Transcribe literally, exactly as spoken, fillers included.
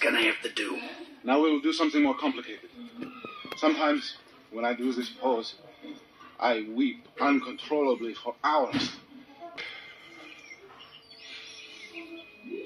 gonna have to do. Now we will do something more complicated. Sometimes, when I do this pose, I weep uncontrollably for hours.